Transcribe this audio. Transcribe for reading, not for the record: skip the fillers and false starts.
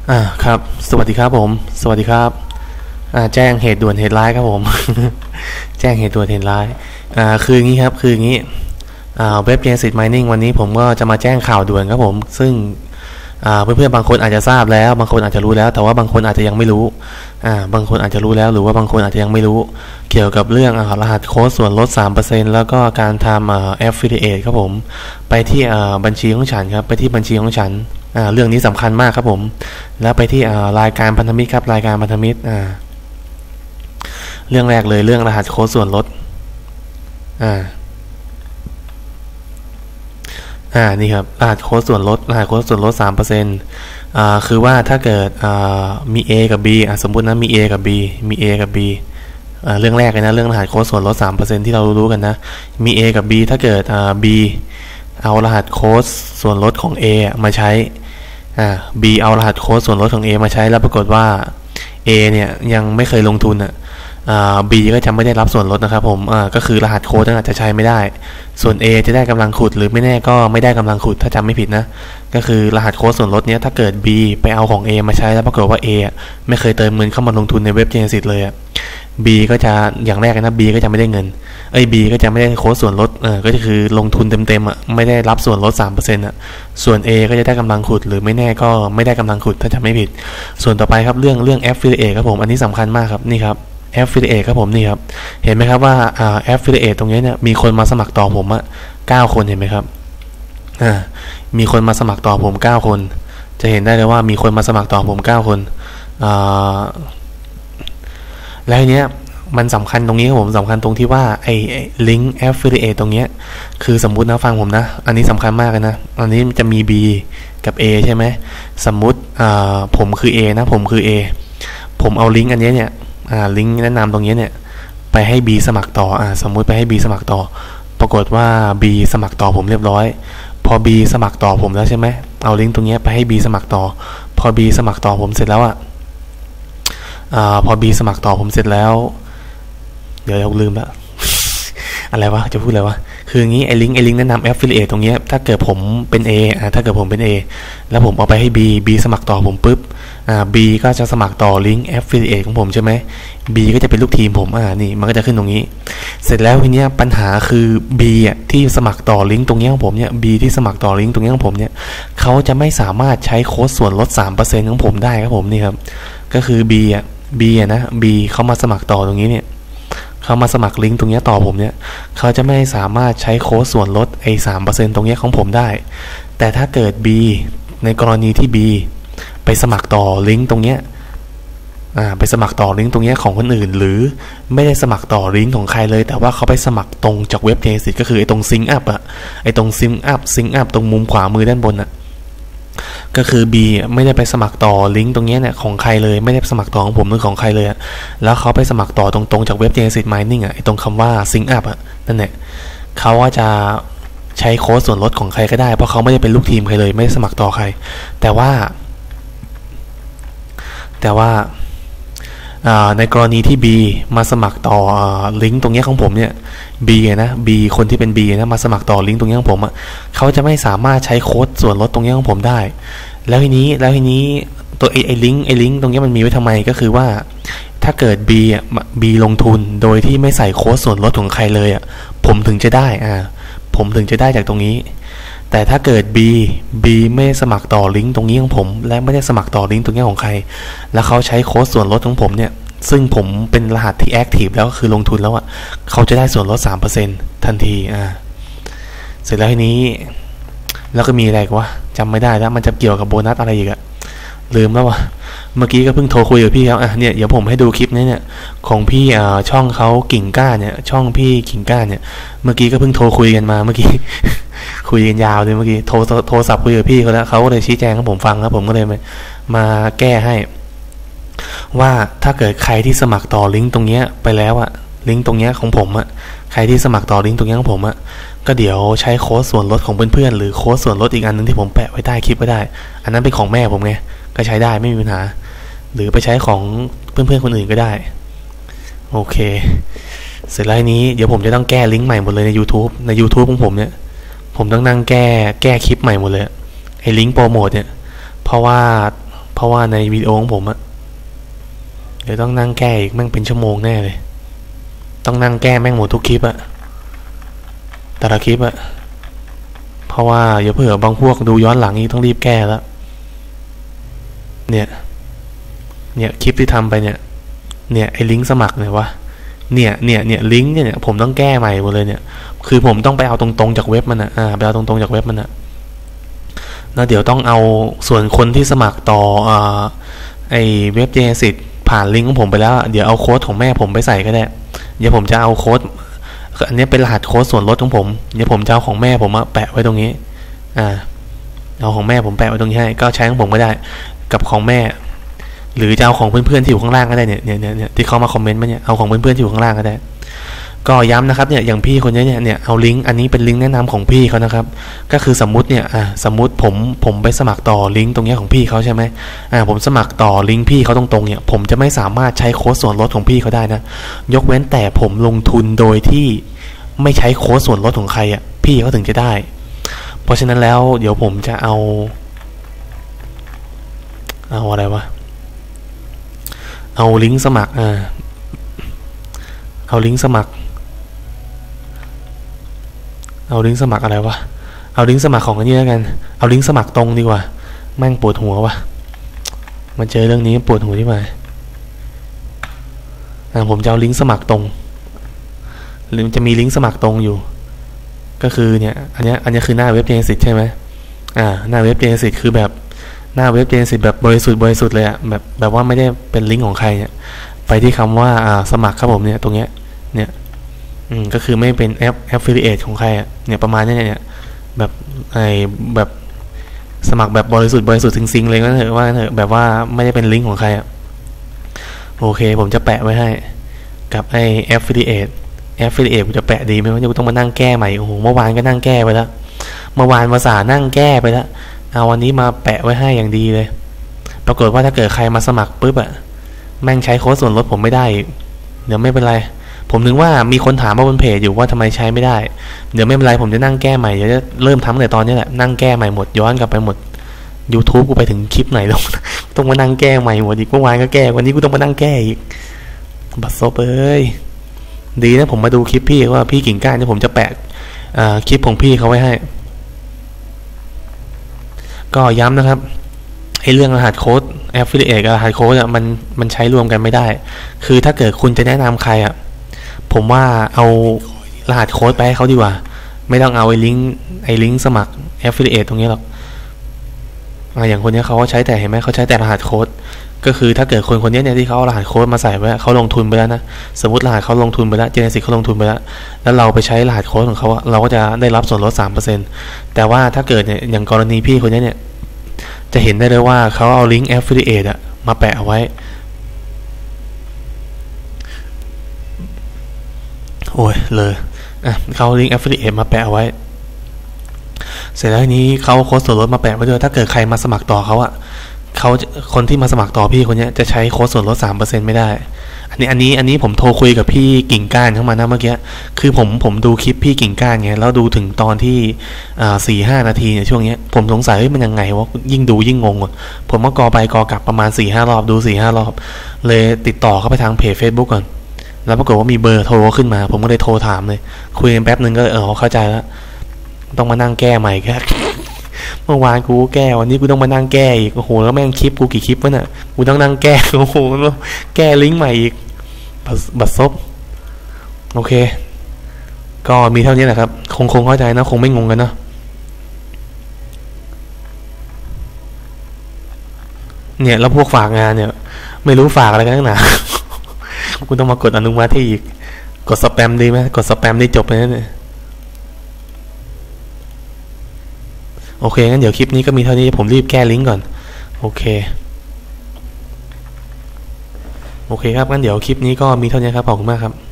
ครับสวัสดีครับผมสวัสดีครับแจ้งเหตุด่วนเหตุร้ายครับผม แจ้งเหตุด่วนเหตุร้ายคืออย่างนี้ครับคืออย่างนี้เว็บ Genesis Mining วันนี้ผมก็จะมาแจ้งข่าวด่วนครับผมซึ่งเพื่อนๆบางคนอาจจะทราบแล้วบางคนอาจจะรู้แล้วแต่ว่าบางคนอาจจะยังไม่รู้บางคนอาจจะรู้แล้วหรือว่าบางคนอาจจะยังไม่รู้เกี่ยวกับเรื่องรหัสโค้ดส่วนลด 3% แล้วก็การทำaffiliate ครับผมไปที่บัญชีของฉันครับไปที่บัญชีของฉันเรื่องนี้สำคัญมากครับผมแล้วไปที่รายการพันธมิตรครับรายการพันธมิตรเรื่องแรกเลยเรื่องรหัสโค้ดส่วนลดนี่ครับรหัสโค้ดส่วนลดรหัสโค้ดส่วนลด 3% คือว่าถ้าเกิดมี A กับ B สมมุตินะมี A กับ B มี A กับ B เรื่องแรกเลยนะเรื่องรหัสโค้ดส่วนลด 3% ที่เรารู้กันนะมี A กับ B ถ้าเกิดB เอารหัสโค้ดส่วนลดของ A มาใช้B เอารหัสโค้ดส่วนลดของ A มาใช้แล้วปรากฏว่า A เนี่ยยังไม่เคยลงทุนB ก็จะไม่ได้รับส่วนลดนะครับผมก็คือรหัสโค้ดนั้นอาจจะใช้ไม่ได้ส่วน A จะได้กำลังขุดหรือไม่แน่ก็ไม่ได้กำลังขุดถ้าจำไม่ผิดนะก็คือรหัสโค้ดส่วนลดเนี้ยถ้าเกิด B ไปเอาของ A มาใช้แล้วปรากฏว่า A ไม่เคยเติมเงินเข้ามาลงทุนในเว็บ Genesis เลยB ก็จะอย่างแรกนะ B ก็จะไม่ได้เงินB ก็จะไม่ได้โค้ดส่วนลดก็คือลงทุนเต็มๆไม่ได้รับส่วนลด 3% ส่วน A ก็จะได้กำลังขุดหรือไม่แน่ก็ไม่ได้กำลังขุดถ้าจำไม่ผิดส่วนต่อไปครับเรื่อง affiliate ครับผมอันนี้สำคัญมากครับนี่ครับaffiliate ครับผมนี่ครับเห็นไหมครับว่าaffiliate ตรงนี้เนี่ยมีคนมาสมัครต่อผม9 คนเห็นไหมครับมีคนมาสมัครต่อผม9 คนจะเห็นได้เลยว่ามีคนมาสมัครต่อผม9 คนแล้วทีเนี้ยมันสำคัญตรงนี้ครับผมสำคัญตรงที่ว่าไอ้ link affiliate ตรงเนี้ยคือสมมุตินะฟังผมนะอันนี้สำคัญมากเลยนะอันนี้จะมี B กับ A ใช่ไหมสมมุติผมคือ A นะผมคือ A ผมเอาลิงก์อันนี้เนี่ยลิงก์แนะนำตรงนี้เนี่ยไปให้ B สมัครต่อสมมุติไปให้ B สมัครต่อปรากฏว่า B สมัครต่อผมเรียบร้อยพอ B สมัครต่อผมแล้วใช่ไหมเอาลิงก์ตรงนี้ไปให้ B สมัครต่อพอ B สมัครต่อผมเสร็จแล้วพอ B สมัครต่อผมเสร็จแล้วเดี๋ยวลืมละ อะไรวะจะพูดอะไรวะคืออย่างนี้ไอ้ลิงก์แนะนำ affiliate ตรงนี้ถ้าเกิดผมเป็น A ถ้าเกิดผมเป็น A แล้วผมเอาไปให้ B สมัครต่อผมปุ๊บB ก็จะสมัครต่อลิงก์ affiliate ของผมใช่ไหม B ก็จะเป็นลูกทีมผมนี่มันก็จะขึ้นตรงนี้เสร็จแล้วทีเนี้ยปัญหาคือ B ที่สมัครต่อลิงก์ตรงนี้ของผมเนี่ย B ที่สมัครต่อลิงก์ตรงนี้ของผมเนี่ยเขาจะไม่สามารถใช้โค้ดส่วนลด 3% ของผมได้ครับผมนี่ครับก็คือ B นะ B เขามาสมัครต่อตรงนี้เนี่ยเขามาสมัครลิงก์ตรงนี้ต่อผมเนี่ยเขาจะไม่สามารถใช้โค้ดส่วนลด3% ตรงนี้ของผมได้แต่ถ้าเกิด B ในกรณีที่ B ไปสมัครต่อลิงก์ตรงนี้ไปสมัครต่อลิงก์ตรงนี้ของคนอื่นหรือไม่ได้สมัครต่อลิงก์ของใครเลยแต่ว่าเขาไปสมัครตรงจากเว็บ Genesis ก็คือไอ้ตรง Sync Up ไอ้ตรง Sync Up ตรงมุมขวามือด้านบนก็คือ B ไม่ได้ไปสมัครต่อลิงก์ตรงนี้เนี่ยของใครเลยไม่ได้สมัครต่อของผมหรือของใครเลยแล้วเขาไปสมัครต่อตรงจากเว็บ Genesis Mining ไอ้ตรงคำว่า Sync Up นั่นแหละเขาว่าจะใช้โค้ดส่วนลดของใครก็ได้เพราะเขาไม่ได้เป็นลูกทีมใครเลยไม่ได้สมัครต่อใครแต่ว่าในกรณีที่ B มาสมัครต่อลิงก์ตรงนี้ของผมเนี่ย B นะ B คนที่เป็น B นะมาสมัครต่อลิงก์ตรงนี้ของผมเขาจะไม่สามารถใช้โค้ดส่วนลดตรงนี้ของผมได้แล้วทีนี้ตัวไอ้ลิงก์ตรงนี้มันมีไว้ทำไมก็คือว่าถ้าเกิด B ลงทุนโดยที่ไม่ใส่โค้ดส่วนลดของใครเลยผมถึงจะได้จากตรงนี้แต่ถ้าเกิด B ไม่สมัครต่อลิงก์ตรงนี้ของผมและไม่ได้สมัครต่อลิงก์ตรงนี้ของใครแล้วเขาใช้โค้ดส่วนลดของผมเนี่ยซึ่งผมเป็นรหัสที่แอคทีฟแล้วก็คือลงทุนแล้วเขาจะได้ส่วนลด 3% ทันทีเสร็จแล้วทีนี้แล้วก็มีอะไรวะจำไม่ได้แล้วมันจะเกี่ยวกับโบนัสอะไรอีกลืมแล้วเมื่อกี้ก็เพิ่งโทรคุยกับพี่เขาเนี่ยเดี๋ยวผมให้ดูคลิปนี้เนี่ยของพี่ช่องเขากิ่งก้าเนี่ยช่องพี่กิ่งก้าเนี่ยเมื่อกี้ก็เพิ่งโทรคุยกันมาเมื่อกี้ คุยกันยาวเลยเมื่อกี้โทรศัพท์คุยกับพี่เขาแล้วเขาก็เลยชี้แจงให้ผมฟังแล้วผมก็เลยมาแก้ให้ว่าถ้าเกิดใครที่สมัครต่อลิงก์ตรงนี้ไปแล้วลิงก์ตรงนี้ของผมใครที่สมัครต่อลิงก์ตรงนี้ของผมก็เดี๋ยวใช้โค้ดส่วนลดของเพื่อนๆหรือโค้ดส่วนลดอีกอันนึงที่ผมแปะไว้ใต้คลิปก็ได้อันนั้นเป็นของแม่ผมไงก็ใช้ได้ไม่มีปัญหาหรือไปใช้ของเพื่อนๆคนอื่นก็ได้โอเคเสร็จแล้วนี้เดี๋ยวผมจะต้องแก้ลิงก์ใหม่หมดเลยใน YouTube ของผมเนี่ยผมต้องนั่งแก้คลิปใหม่หมดเลยไอ้ลิงก์โปรโมทเนี่ยเพราะว่าเพราะว่าในวิดีโอของผมอะเดี๋ยวต้องนั่งแก้อีกแม่งเป็นชั่วโมงแน่เลยต้องนั่งแก้แม่งหมดทุกคลิปอะแต่ละคลิปอะเพราะว่าอย่าเผื่อบางพวกดูย้อนหลังนี่ต้องรีบแก้แล้วเนี่ยคลิปที่ทำไปเนี่ยไอ้ลิงก์สมัครเนี่ยวะเนี่ยลิงก์เนี่ยผมต้องแก้ใหม่หมดเลยเนี่ยคือผมต้องไปเอาตรงๆจากเว็บมันไปเอาตรงๆจากเว็บมันแล้วเดี๋ยวต้องเอาส่วนคนที่สมัครต่อไอ้เว็บ Genesis ผ่านลิงก์ของผมไปแล้วเดี๋ยวเอาโค้ดของแม่ผมไปใส่ก็ได้เดี๋ยวผมจะเอาโค้ดอันนี้เป็นรหัสโค้ดส่วนลดของผมเดี๋ยวผมจะเอาของแม่ผมแปะไว้ตรงนี้เอาของแม่ผมแปะไว้ตรงนี้ให้ก็ใช้ของผมก็ได้กับของแม่หรือจะเอาของเพื่อนๆที่อยู่ข้างล่างก็ได้เนี่ยที่เขามาคอมเมนต์มาเนี่ยเอาของเพื่อนๆที่อยู่ข้างล่างก็ได้ก็ย้ำนะครับเนี่ยอย่างพี่คนนี้เนี่ยเอาลิงก์อันนี้เป็นลิงก์แนะนำของพี่เขานะครับก็คือสมมุติเนี่ยสมมุติผมไปสมัครต่อลิงก์ตรงนี้ของพี่เขาใช่ไหมผมสมัครต่อลิงก์พี่เขาตรงๆเนี่ยผมจะไม่สามารถใช้โค้ดส่วนลดของพี่เขาได้นะยกเว้นแต่ผมลงทุนโดยที่ไม่ใช้โค้ดส่วนลดของใครพี่เขาถึงจะได้เพราะฉะนั้นแล้วเดี๋ยวผมจะเอาอะไรวะเอาลิงก์สมัครเอาลิงก์สมัครอะไรวะเอาลิงก์สมัครของอันนี้แล้วกันเอาลิงก์สมัครตรงดีกว่าแม่งปวดหัววะมันเจอเรื่องนี้ปวดหัวที่มาผมจะเอาลิงก์สมัครตรงหรือจะมีลิงก์สมัครตรงอยู่ก็คือเนี่ยอันนี้คือหน้าเว็บ Genesis ใช่ไหมหน้าเว็บ Genesis คือแบบหน้าเว็บ Genesis แบบบริสุทธิ์เลยแบบว่าไม่ได้เป็นลิงก์ของใครเนี่ยไปที่คำว่าสมัครครับผมเนี่ยตรงเนี้ยเนี่ยก็คือไม่เป็นaffiliate ของใครเนี่ยประมาณนี้เนี่ยแบบสมัครแบบบริสุทธิ์ซิงๆเลยก็เถอะว่าแบบว่าไม่ได้เป็นลิงก์ของใครโอเคผมจะแปะไว้ให้กับไอ้ affiliate ผมจะแปะดีไหมว่าจะต้องมานั่งแก้ใหม่โอ้โหเมื่อวานก็นั่งแก้ไปแล้วเมื่อวานภาษานั่งแก้ไปแล้วเอาวันนี้มาแปะไว้ให้อย่างดีเลยปรากฏว่าถ้าเกิดใครมาสมัครปุ๊บแม่งใช้โค้ดส่วนลดผมไม่ได้เดี๋ยวไม่เป็นไรผมนึกว่ามีคนถามมาบนเพจอยู่ว่าทำไมใช้ไม่ได้เดี๋ยวไม่เป็นไรผมจะนั่งแก้ใหม่เดี๋ยวจะเริ่มทำตั้งแต่ตอนนี้แหละนั่งแก้ใหม่หมดย้อนกลับไปหมด YouTube กูไปถึงคลิปไหนต้องมานั่งแก้ใหม่หมดอีกเมื่อวานก็แก้วันนี้กูต้องมานั่งแก้อีกบัดซบดีนะผมมาดูคลิปพี่ว่าพี่กิ่งก้านที่ผมจะแปะคลิปของพี่เขาไว้ให้ก็ย้ำนะครับให้เรื่องรหัสโค้ด affiliate กับรหัสโค้ดมันใช้รวมกันไม่ได้คือถ้าเกิดคุณจะแนะนำใครผมว่าเอารหัสโค้ดไปให้เขาดีกว่าไม่ต้องเอาไอ้ลิงก์สมัคร affiliate ตรงนี้หรอกอย่างคนนี้เขาใช้แต่เห็นไหมเขาใช้แต่รหัสโค้ดก็คือถ้าเกิดคนนี้เนี่ยที่เขาเอารหัสโค้ดมาใส่ไว้เขาลงทุนไปแล้วนะสมมติรหัสเขาลงทุนไปแล้ว Genesis เขาลงทุนไปแล้วเราไปใช้รหัสโค้ดของเขาเราก็จะได้รับส่วนลด 3% แต่ว่าถ้าเกิดเนี่ยอย่างกรณีพี่คนนี้เนี่ยจะเห็นได้เลยว่าเขาเอาลิงก์ affiliate มาแปะเอาไว้โอ้ยเลยเขาลิงก์ affiliate มาแปะเอาไว้เสร็จแล้วทีนี้เขาโค้ดส่วนลดมาแปะไว้ด้วยถ้าเกิดใครมาสมัครต่อเขาคนที่มาสมัครต่อพี่คนนี้จะใช้โค้ดส่วนลด 3% ไม่ได้อันนี้ผมโทรคุยกับพี่กิ่งก้านเข้ามานะเมื่อกี้คือผมดูคลิปพี่กิ่งก้านไงแล้วดูถึงตอนที่4-5 นาทีเนี่ยช่วงนี้ผมสงสัยมันยังไงวะยิ่งดูยิ่งงงผมก็กอไปกอกลับประมาณ 4-5 รอบดู 4-5 รอบเลยติดต่อเข้าไปทางเพจ Facebook ก่อนแล้วปรากฏว่ามีเบอร์โทรขึ้นมาผมก็เลยโทรถามเลยคุยกันแป๊บนึงก็เข้าใจแล้วต้องมานั่งแก้ใหม่แค่เมื่อวานกูแก้วันนี้กูต้องมานั่งแก้อีกโอ้โหแล้วแม่งคลิปกูกี่คลิปวะเนี่ยกูต้องนั่งแก้โอ้โหแก้ลิงก์ใหม่อีกบัดซบโอเคก็มีเท่านี้แหละครับคงเข้าใจนะคงไม่งงกันเนาะเนี่ยแล้วพวกฝากงานเนี่ยไม่รู้ฝากอะไรกันนักหนากูต้องมากดอนุมัติที่อีกกดสแปมดีไหมกดสแปมนี่จบเลยเนี่ยโอเคงั้นเดี๋ยวคลิปนี้ก็มีเท่านี้ผมรีบแก้ลิงก์ก่อนโอเคครับงั้นเดี๋ยวคลิปนี้ก็มีเท่านี้ครับขอบคุณมากครับ